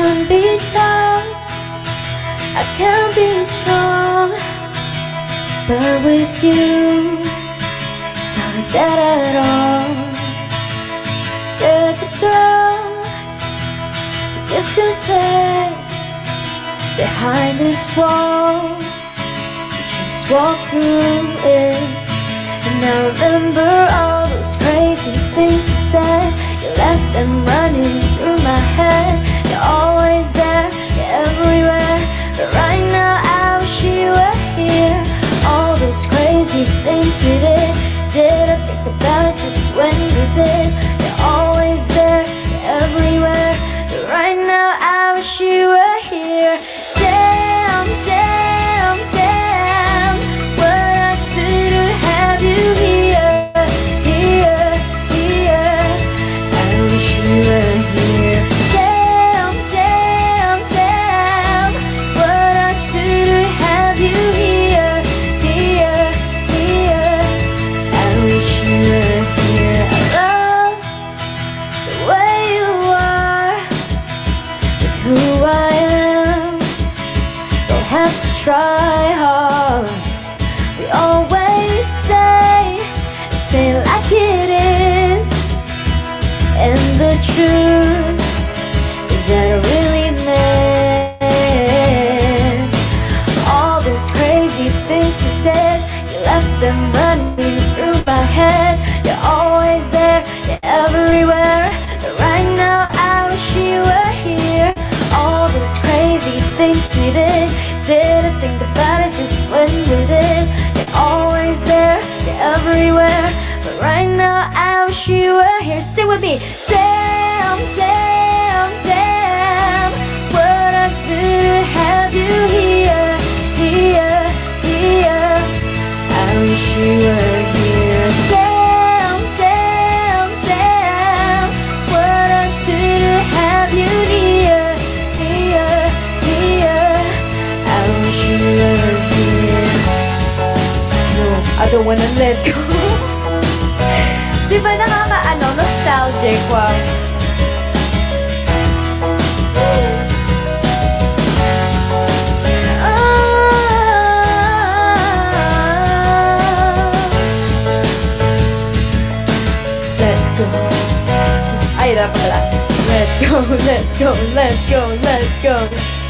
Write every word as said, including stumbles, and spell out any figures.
can't be tough, I can't be strong, but with you, it's not like that at all. There's a girl who used to there behind this wall. You just walk through it, and I remember all those crazy things you said. You left them running through my head. You're always there, you're everywhere, but right now I wish you were here. All those crazy things we did, did I think about it just when we did. You're always there, you're everywhere, but right now I wish you were here. Damn, damn, damn, what I do to have you here, here, here. I wish you were here. Damn, damn, damn, what I do to have you here, here, here. I wish you were here. I love the way you are, with who I am. Don't have to try hard. We always say, say it like it is. And the truth is that I really miss all those crazy things you said. You left them running through my head. You're always there, you're everywhere, but right now I wish you were here. All those crazy things we did, didn't think about it just when we did. You're always there, you're everywhere, but right now I wish you were here. Sing with me. Damn, damn, damn, what I do to have you here, here, here. I wish you were here. Damn, damn, damn, what I do to have you here, here, here. I wish you were here. No, I don't wanna let go. Di ba nakakaano, nostalgic, wow. Let go. Ay, dapat pala. Let go, let go, let go, let go.